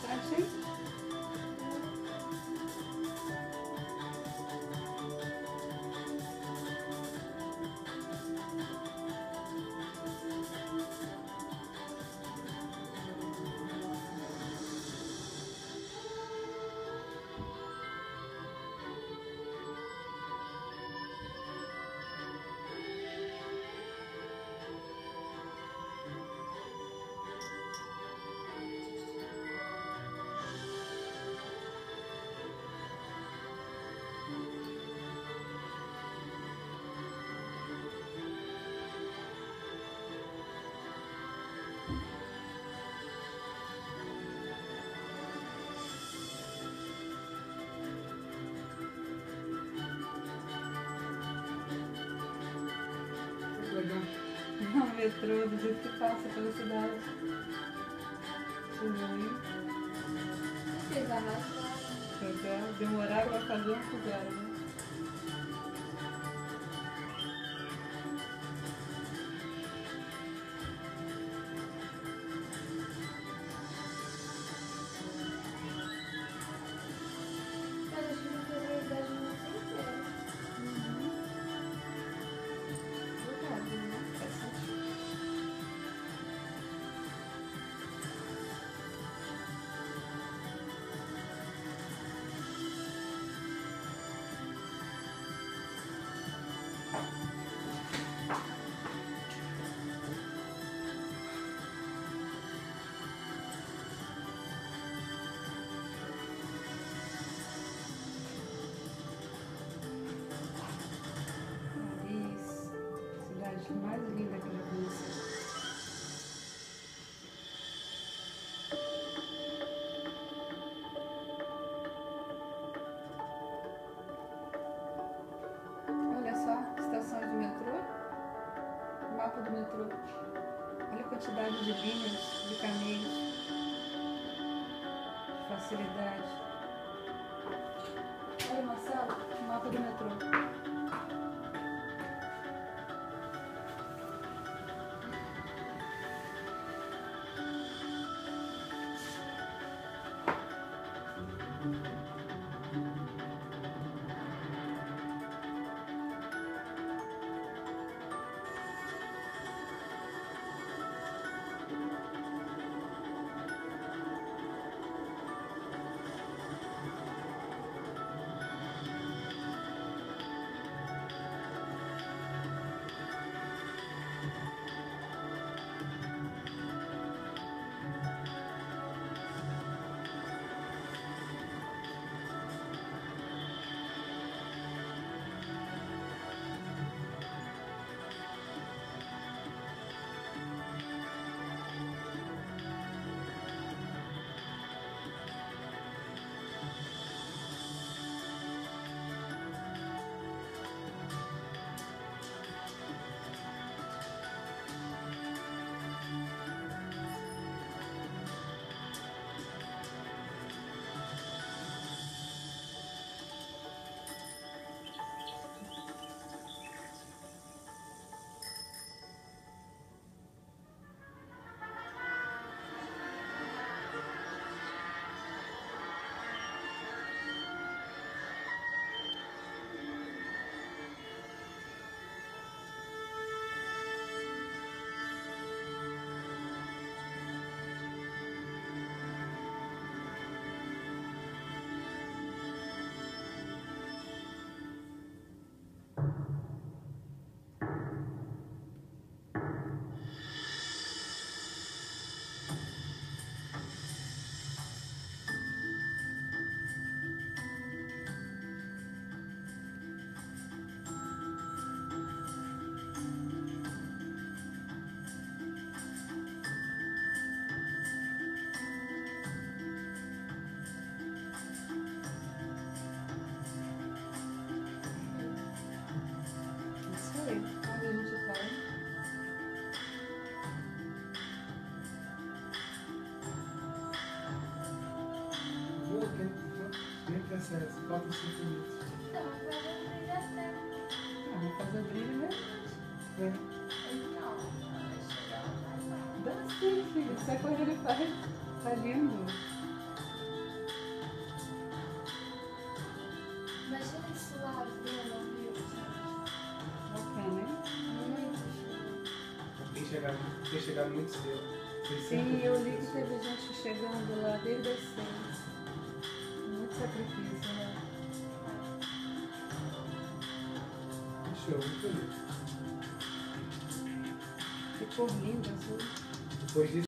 Achei. Legal. O metrô, do jeito que passa pela cidade. Vocês arrastaram. Demoraram pra fazer, não fizeram, né? Mas acho que não foi verdade não inteira. Verdade, né? Faz sentido. Paris, cidade mais linda que eu já conheci. Olha só, estação de metrô, mapa do metrô. Olha a quantidade de linhas, de caminhos, de facilidade. Olha, Marcelo, o mapa do metrô. acesso, falta 5 minutos. Então, provavelmente já tem. Ah, vou fazer brilho, né? É. Não, vai chegar mais rápido. Dá sim, filho. Você correr ele faz. Tá lindo. fosse lá vendo ao vivo, sabe? Bacana, hein? Muito show. Tem chegado muito cedo. Sim, eu li que teve gente chegando lá desde as 6. Muito sacrifício, né? Show, muito lindo. Que cor linda, azul. Depois disso,